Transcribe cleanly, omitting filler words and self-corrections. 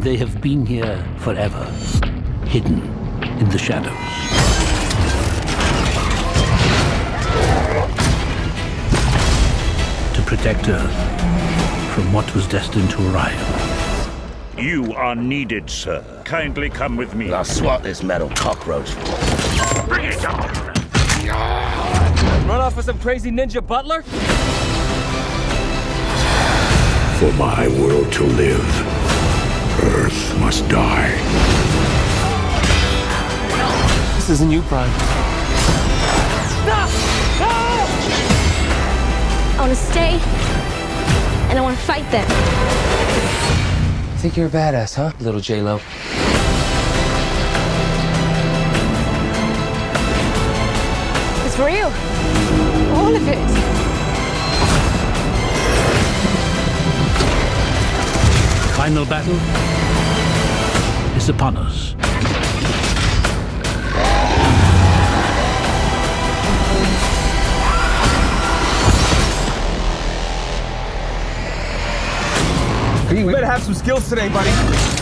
and they have been here forever, hidden in the shadows. To protect Earth from what was destined to arrive. You are needed, sir. Kindly come with me. I'll swat this metal cockroach. Bring it on! Run off with some crazy ninja butler? For my world to live, Earth must die. This isn't you, Prime. Stop! No! I want to stay, and I want to fight them. Think you're a badass, huh, little J-Lo? It's real. All of it. The final battle is upon us. You better have some skills today, buddy.